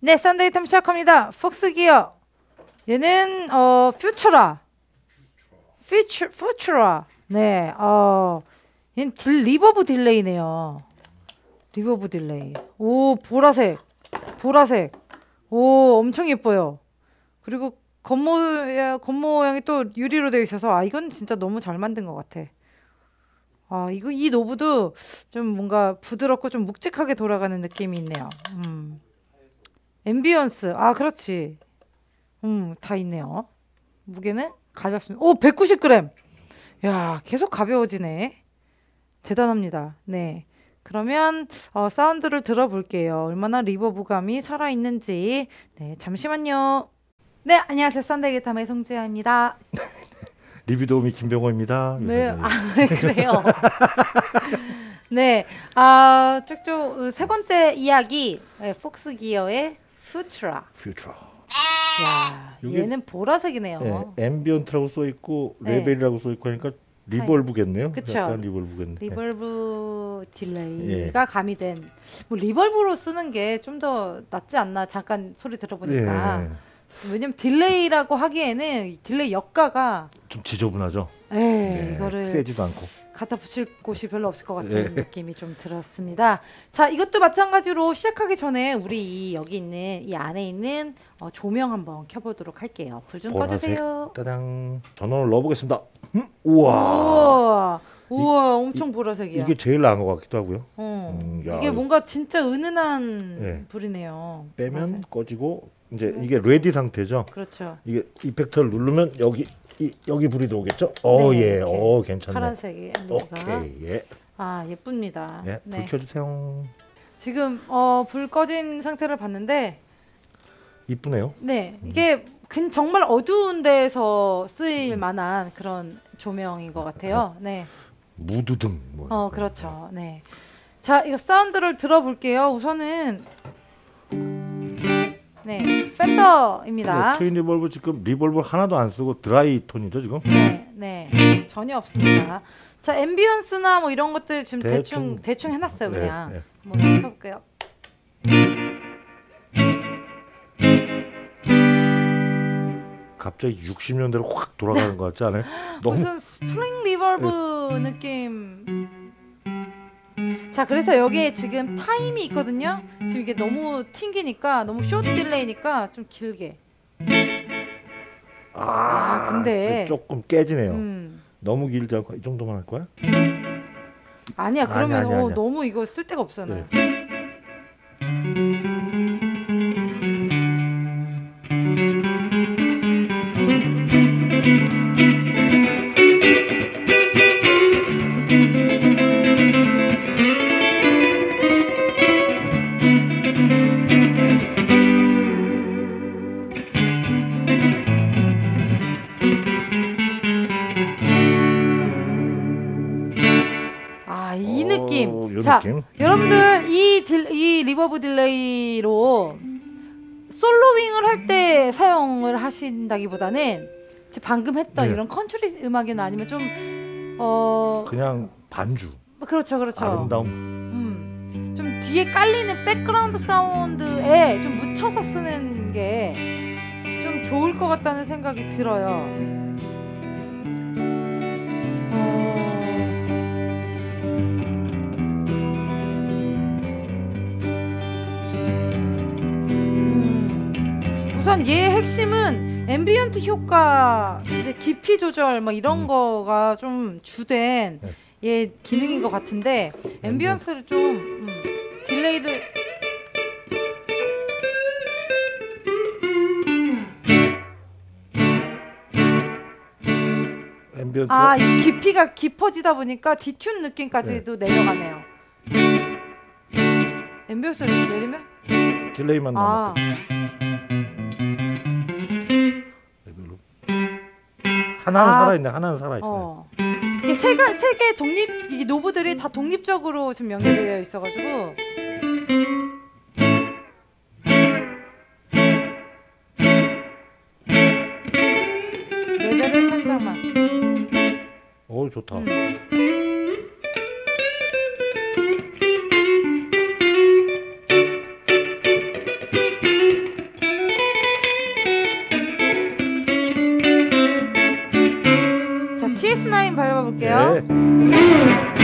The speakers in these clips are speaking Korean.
네, 썬데이 탐 시작합니다. 폭스 기어. 얘는 퓨처라. 퓨처라. 네. 얘는 리버브 딜레이네요. 리버브 딜레이. 오, 보라색. 보라색. 오, 엄청 예뻐요. 그리고 겉모양이 또 유리로 되어 있어서 이건 진짜 너무 잘 만든 것 같아. 이 노브도 좀 뭔가 부드럽고 좀 묵직하게 돌아가는 느낌이 있네요. 앰비언스. 그렇지. 다 있네요. 무게는 가볍습니다. 오, 190g. 야, 계속 가벼워지네. 대단합니다. 네. 그러면 사운드를 들어볼게요. 얼마나 리버브감이 살아있는지. 네, 잠시만요. 네, 안녕하세요. 썬데이 기타의 송지아입니다. 리뷰 도우미 김병호입니다. 네, 그래요. 네, 쭉쭉 세 번째 이야기, 폭스 기어의 퓨처라. 야, 얘는 보라색이네요. 네, 앰비언트라고 써 있고 레벨이라고 써 있고 하니까 리벌브겠네요. 그쵸. 약간 리벌브겠네. 리벌브 딜레이가 가미된. 뭐 리벌브로 쓰는 게 좀 더 낫지 않나? 잠깐 소리 들어보니까. 왜냐면 딜레이라고 하기에는 딜레이 역가가 좀 지저분하죠. 이거를 세지도 않고 갖다 붙일 곳이 별로 없을 것 같은 느낌이 좀 들었습니다. 자, 이것도 마찬가지로 시작하기 전에 우리 여기 있는 이 안에 있는 조명 한번 켜보도록 할게요. 불 좀 꺼주세요. 따당. 전원을 넣어보겠습니다. 우와. 우와, 엄청 보라색이야. 이게 제일 나은 것 같기도 하고요. 이게 뭔가 진짜 은은한 불이네요. 빼면 보라색. 꺼지고 이제 이게 레디 상태죠. 그렇죠. 이게 이펙터를 누르면 여기 불이 들어오겠죠? 괜찮네. 파란색이. 오케이. 예쁩니다. 불 켜주세요. 지금 불 꺼진 상태를 봤는데 이쁘네요. 네, 이게 정말 어두운 데서 쓰일 만한 그런 조명인 것 같아요. 네. 무드등. 그렇죠. 네. 자, 이거 사운드를 들어볼게요. 우선은 팬더입니다. 트윈 리볼브 지금 리볼브 하나도 안 쓰고 드라이 톤이죠 지금? 네, 전혀 없습니다. 자, 앰비언스나 뭐 이런 것들 지금 대충 해놨어요 그냥. 한번 켜볼게요. 갑자기 60년대로 확 돌아가는 것 같지 않아요? 무슨 스프링 리버브 느낌. 자, 그래서 여기에 지금 타임이 있거든요. 지금 이게 너무 튕기니까 너무 쇼트 딜레이니까 좀 길게. 근데 조금 깨지네요. 너무 길지 않고 이 정도만 할 거야? 아니야. 그러면 아니야. 너무 이거 쓸 데가 없잖아요. 이 느낌. 자, 여러분들 이 리버브 딜레이로 솔로윙을 할 때 사용을 하신다기보다는 방금 했던 이런 컨트리 음악이나 아니면 좀 그냥 반주. 그렇죠. 아름다움. 좀 뒤에 깔리는 백그라운드 사운드에 좀 묻혀서 쓰는 게 좀 좋을 것 같다는 생각이 들어요. 우선 얘의 핵심은 앰비언트 효과, 이제 깊이 조절 뭐 이런 거가 좀 주된 얘 기능인 것 같은데 앰비언스를 좀 딜레이를 이 깊이가 깊어지다 보니까 디튠 느낌까지도 내려가네요. 앰비언스를 내리면 딜레이만 남아. 하나는 살아있어요. 이게 세 개 이 노브들이 다 독립적으로 지금 연결이 되어 있어가지고 레벨을 살짝만. 좋다. 가볼게요. 네.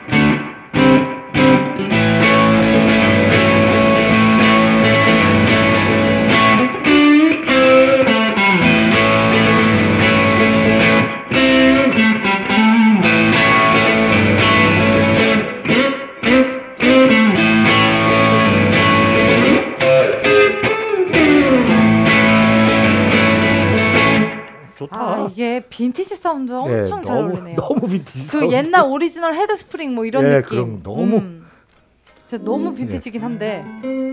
좋다. 아, 이게 빈티지 사운드 엄청 잘 어울리네요. 너무 빈티지 그 사운드. 옛날 오리지널 헤드 스프링 뭐 이런 예, 느낌. 그럼 너무 진짜 너무 빈티지긴 한데.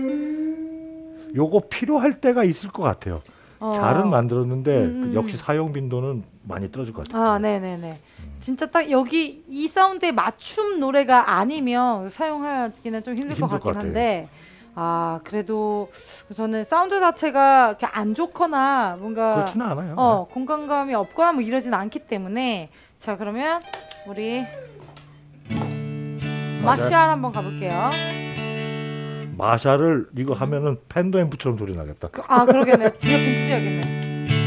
요거 필요할 때가 있을 것 같아요. 잘은 만들었는데 음. 역시 사용 빈도는 많이 떨어질 것 같아요. 아, 네네네. 진짜 딱 여기 이 사운드에 맞춤 노래가 아니면 사용하기는 좀 힘들 것 힘들 것 같긴 같아요. 한데, 아, 그래도 저는 사운드 자체가 이렇게 안 좋거나 뭔가 그렇지는 않아요. 공간감이 없거나 뭐 이러진 않기 때문에. 자, 그러면 우리 마샬 한번 가볼게요. 마샬을 이거 하면은 팬더 앰프처럼 소리 나겠다. 아, 그러겠네요. 진짜 빈티지하겠네.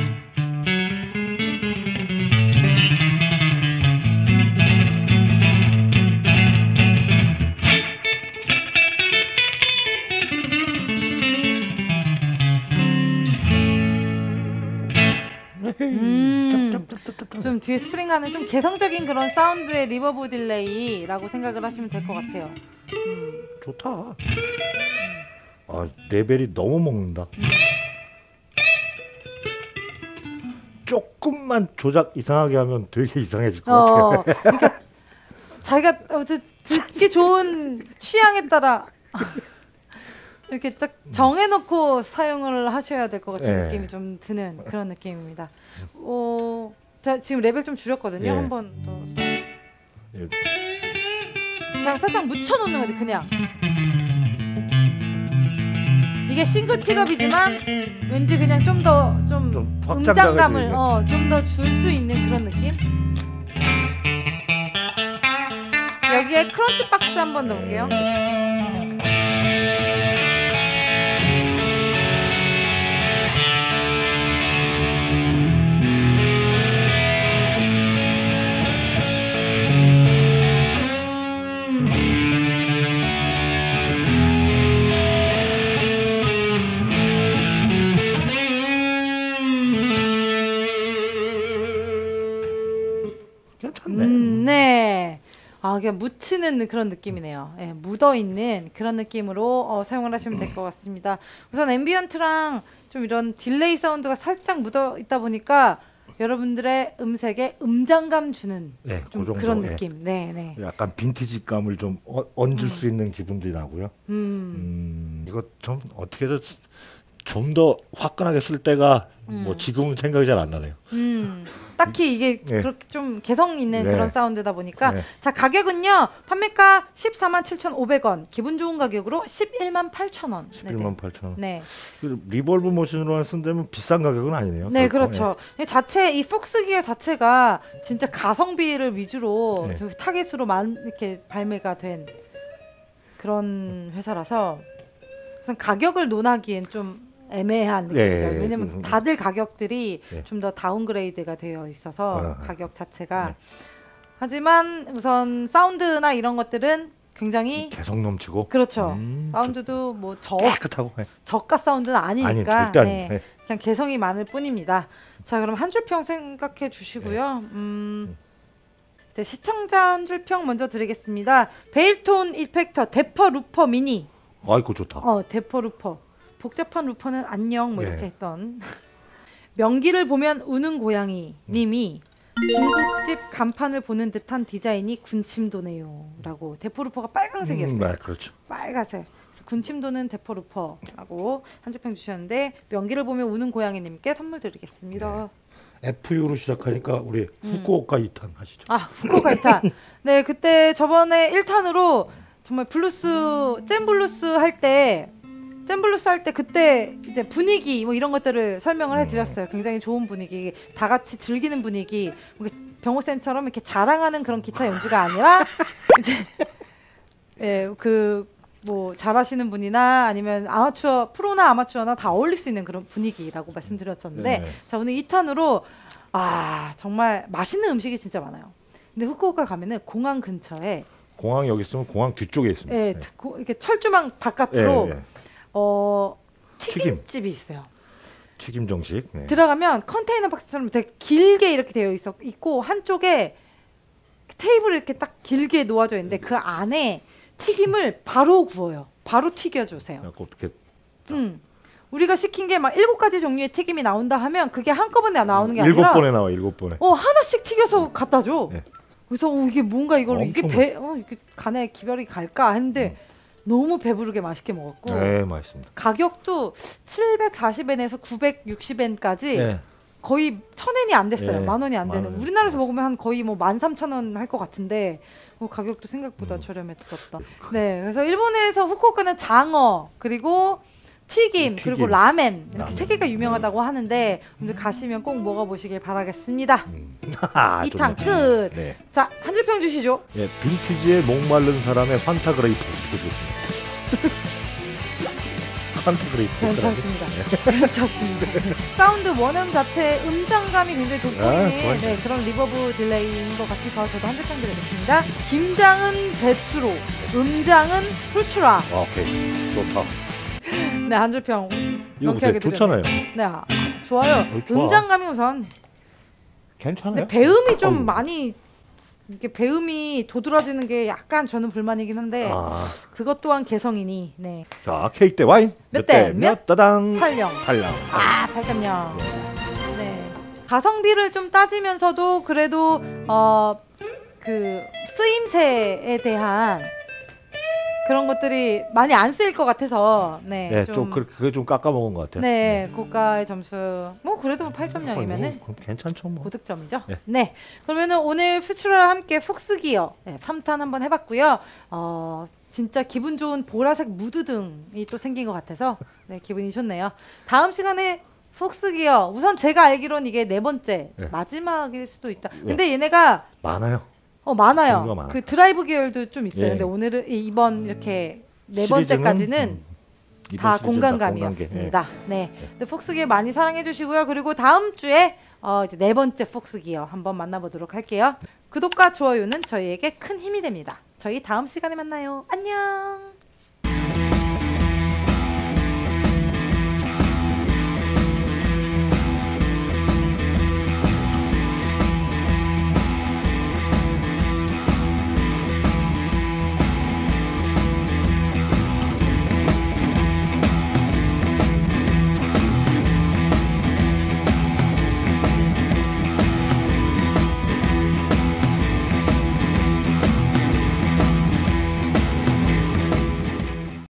좀 뒤에 스프링하는 좀 개성적인 그런 사운드의 리버브 딜레이라고 생각을 하시면 될 것 같아요. 좋다. 아, 레벨이 너무 먹는다. 조금만 조작 이상하게 하면 되게 이상해질 것 같아요. 그러니까 자기가 듣기 좋은 취향에 따라 이렇게 딱 정해놓고 사용을 하셔야 될 것 같은 느낌이 좀 드는 그런 느낌입니다. 자, 지금 레벨 좀 줄였거든요. 한 번 더. 그냥 살짝 묻혀놓는 거지, 그냥. 이게 싱글 픽업이지만 왠지 그냥 좀 더 좀 음장감을 좀 더 줄 수 있는 그런 느낌. 여기에 크런치 박스 한번 넣을게요. 괜찮네. 네. 아, 그냥 묻히는 그런 느낌이네요. 예, 묻어있는 그런 느낌으로 사용을 하시면 될 것 같습니다. 우선 앰비언트랑 좀 이런 딜레이 사운드가 살짝 묻어있다 보니까 여러분들의 음색에 음장감 주는 좀 그 그런 느낌. 네, 네. 약간 빈티지감을 좀 얹을 수 있는 기분들이 나고요. 이거 좀 어떻게 해서 좀 더 화끈하게 쓸 때가 뭐 지금은 생각이 잘 안 나네요. 딱히 이게 그렇게 좀 개성 있는 그런 사운드다 보니까. 자, 가격은요. 판매가 147,500원, 기분 좋은 가격으로 118,000원. 118,000원. 네. 리볼브 모션으로 쓴다면 비싼 가격은 아니네요. 네, 그렇죠. 이 폭스 기어 자체가 진짜 가성비를 위주로 저기 타겟으로만 이렇게 발매가 된 그런 회사라서 우선 가격을 논하기엔 좀 애매한 느낌이죠. 왜냐면 다들 가격들이 좀 더 다운그레이드가 되어 있어서 가격 자체가. 하지만 우선 사운드나 이런 것들은 굉장히 개성 넘치고. 그렇죠. 사운드도 뭐 깨끗하고. 저가 사운드는 아니니까. 절대 아니에요. 그냥 개성이 많을 뿐입니다. 자, 그럼 한 줄평 생각해 주시고요. 이제 시청자 한 줄평 먼저 드리겠습니다. 베일톤 이펙터 데퍼 루퍼 미니. 아이고 좋다. 데퍼 루퍼. 복잡한 루퍼는 안녕 뭐 이렇게 했던. 명기를 보면 우는 고양이 님이 중국집 간판을 보는 듯한 디자인이 군침 도네요 라고. 데퍼 루퍼가 빨강색이었어요. 네, 그렇죠. 빨간색. 군침 도는 데퍼 루퍼라고 한 줄평 주셨는데, 명기를 보면 우는 고양이 님께 선물 드리겠습니다. FU로 시작하니까 우리 후쿠오카 2탄 하시죠. 아, 후쿠오카 2탄. 네, 그때 저번에 1탄으로 정말 블루스, 잼 블루스 할 때 그때 이제 분위기 뭐 이런 것들을 설명을 해드렸어요. 굉장히 좋은 분위기, 다 같이 즐기는 분위기. 병호쌤처럼 이렇게 자랑하는 그런 기타 연주가 아니라 이제 뭐 잘하시는 분이나 아니면 프로나 아마추어나 다 어울릴 수 있는 그런 분위기라고 말씀드렸었는데, 자, 오늘 2탄으로 정말 맛있는 음식이 진짜 많아요. 근데 후쿠오카 가면은 공항 근처에 공항 여기 있으면 공항 뒤쪽에 있습니다. 예, 이렇게 철조망 바깥으로 예, 예. 튀김집이 있어요. 튀김 정식. 네. 들어가면 컨테이너 박스처럼 되게 길게 이렇게 되어 있고 한쪽에 테이블이 이렇게 딱 길게 놓아져 있는데 그 안에 튀김을 바로 구워요. 바로 튀겨주세요. 그래갖고 어떻게 우리가 시킨 게 막 7가지 종류의 튀김이 나온다 하면 그게 한꺼번에 나오는 게 아니라 7번에 나와 7번에. 하나씩 튀겨서 갖다 줘. 네. 그래서 이게 뭔가 이걸 이게 엄청 이게 간에 기별이 갈까 했는데 너무 배부르게 맛있게 먹었고 네, 맛있습니다. 가격도 740엔에서 960엔까지 네. 거의 1000엔이 안 됐어요. 네, 10,000원이 안 되는. 만 원이. 우리나라에서 먹으면 한 거의 뭐 13,000원 할 것 같은데 가격도 생각보다 저렴했었다. 네, 그래서 일본에서 후쿠오카는 장어 그리고 튀김 그리고 라멘 이렇게 세 개가 유명하다고 하는데 오늘 가시면 꼭 먹어보시길 바라겠습니다. 2탄 끝. 네. 자, 한 줄 평 주시죠. 예, 빈티지에 목마른 사람의 환타 그레이프 드리겠습니다. 환타 그레이프. 괜찮습니다. 괜찮습니다. 사운드 원음 자체 음장감이 굉장히 돋보이는 네, 그런 리버브 딜레이인 것 같아서 저도 한 줄 평 드리겠습니다. 김장은 배추로, 음장은 풀추라. 오케이, 좋다. 네, 한 줄 평. 이거 보세요, 좋잖아요. 네, 좋아요. 좋아. 음장감이 우선. 괜찮아요. 근데 배음이 좀 많이 이렇게 배음이 도드라지는 게 약간 저는 불만이긴 한데 그것 또한 개성이니. 네. 자, 케이크 대 와인 몇 대 몇? 따당 8령. 8령. 8.0. 네. 가성비를 좀 따지면서도 그래도 그 쓰임새에 대한 그런 것들이 많이 안 쓰일 것 같아서 네, 좀 그게 좀 깎아 먹은 것 같아요. 네, 고가의 점수 뭐 그래도 8.0이면은 그럼 괜찮죠 뭐. 고득점이죠. 네. 네, 그러면은 오늘 퓨처라와 함께 폭스기어 3탄 한번 해봤고요. 진짜 기분 좋은 보라색 무드등이 또 생긴 것 같아서 네, 기분이 좋네요. 다음 시간에 폭스기어 우선 제가 알기로는 이게 4번째 마지막일 수도 있다. 근데 얘네가 많아요. 많아요. 그 드라이브 계열도 좀 있어요. 예. 근데 오늘은 이번 이렇게 4번째까지는 다 공간감이었습니다. 네. 근데 폭스기어 많이 사랑해 주시고요. 그리고 다음 주에 이제 4번째 폭스기어 한번 만나보도록 할게요. 구독과 좋아요는 저희에게 큰 힘이 됩니다. 저희 다음 시간에 만나요. 안녕.